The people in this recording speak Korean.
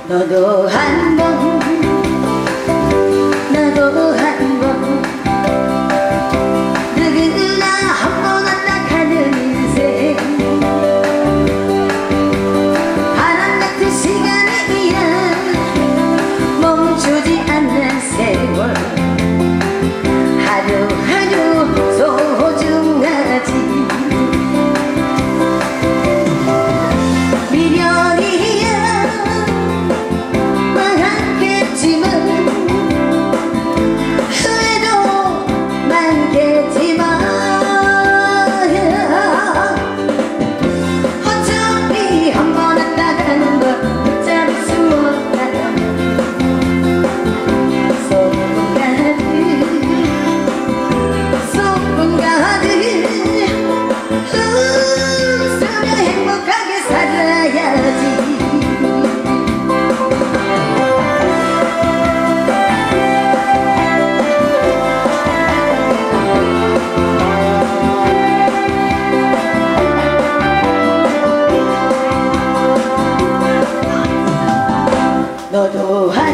너도 한 번 나도 한 번 누구나 한 번 왔다 가는 인생 바람 같은 시간이야 멈추지 않는 세월 하루하루 소중하지 미련이야 많겠지만 후회도 많겠지만 어차피 한 번 왔다 가는 걸 붙잡을 수 없다 소풍 가듯 웃으며 행복하게 살아야지 너도